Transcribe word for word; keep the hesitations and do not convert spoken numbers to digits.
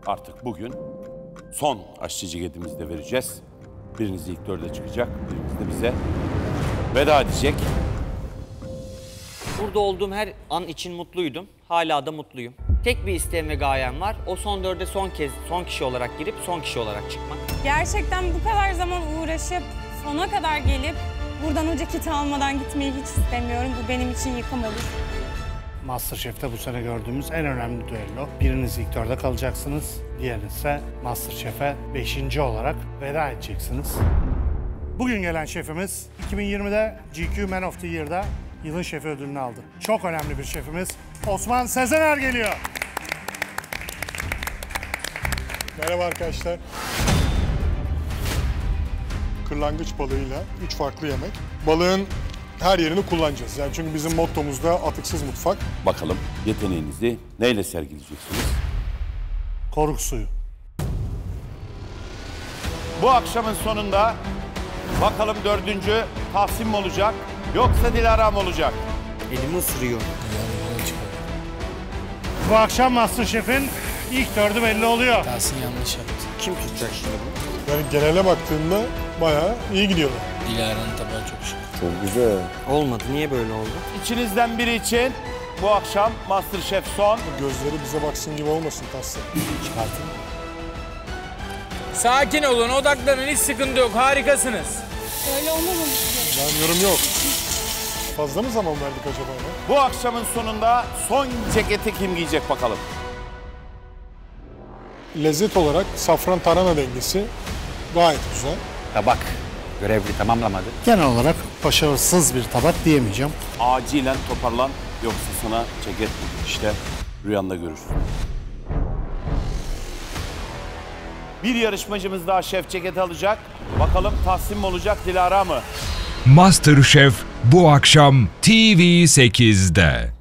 artık bugün son aşçı ceketimizi de vereceğiz. Biriniz ilk dörde çıkacak, biriniz de bize veda edecek. Burada olduğum her an için mutluydum. Hala da mutluyum. Tek bir isteğim ve gayem var. O son dörde son kez, son kişi olarak girip son kişi olarak çıkmak. Gerçekten bu kadar zaman uğraşıp sona kadar gelip buradan o ceketi almadan gitmeyi hiç istemiyorum. Bu benim için yıkım olur. MasterChef'te bu sene gördüğümüz en önemli düello. Biriniz ilk dörde kalacaksınız, diğeriniz ise MasterChef'e beşinci olarak veda edeceksiniz. Bugün gelen şefimiz iki bin yirmide G Q Man of the Year'da yılın şefi ödülünü aldı. Çok önemli bir şefimiz Osman Sezener geliyor. Merhaba arkadaşlar. Kırlangıç balığıyla üç farklı yemek. Balığın her yerini kullanacağız. Yani çünkü bizim mottomuzda atıksız mutfak. Bakalım yeteneğinizi neyle sergileyeceksiniz? Koruk suyu. Bu akşamın sonunda bakalım dördüncü Tahsin mi olacak yoksa Dilara mı olacak? Elimi ısırıyor. Bu akşam MasterChef'in ilk dördü belli oluyor. Tahsin yanlış yaptı. Kim tutacak şimdi bunu? Yani genele baktığında bayağı iyi gidiyorlar. Dilara'nın tabağı çok şık. Çok güzel. Olmadı. Niye böyle oldu? İçinizden biri için bu akşam MasterChef son. Gözleri bize baksın gibi olmasın Tahsin. Çıkartın. Sakin olun, odaklanın, hiç sıkıntı yok. Harikasınız. Öyle olmamalı gerekiyor. Ben yorum yok. Fazla mı zaman verdik acaba ya? Bu akşamın sonunda son ceketi kim giyecek bakalım. Lezzet olarak safran tarhana dengesi gayet güzel. Tabak görevli tamamlamadı. Genel olarak başarısız bir tabak diyemeyeceğim. Acilen toparlan yoksa sana ceket işte rüyanda görürsün. Bir yarışmacımız daha şef ceketi alacak. Bakalım Tahsin mi olacak, Dilara mı? MasterChef bu akşam T V sekizde.